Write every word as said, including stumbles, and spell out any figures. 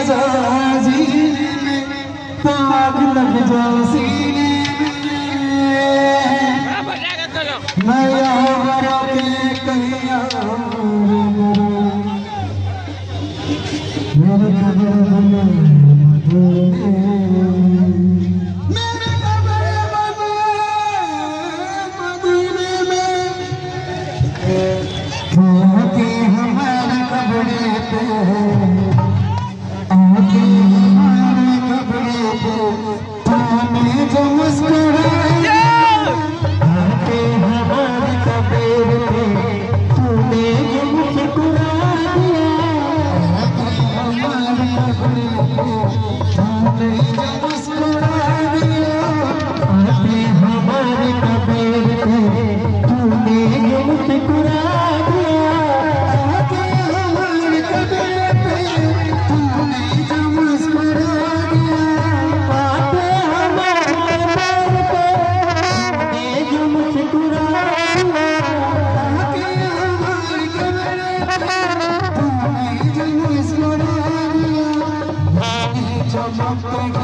मजाजी में तो आग लग जाए सीने में मैं यहाँ बड़ा के कहीं मेरे कब्र बने मदीने मेरे कब्र बने मदीने में आके हमारे कब्र पे आके हमारे कब्र पे हमें जो मुस्कुराया आके हमारे कब्र पे तूने जो मुस्कुराया हमारे कब्र पे तूने जो मुस्कुराया आके हमारे कब्र पे तूने जो मुस्कुराया Jump up,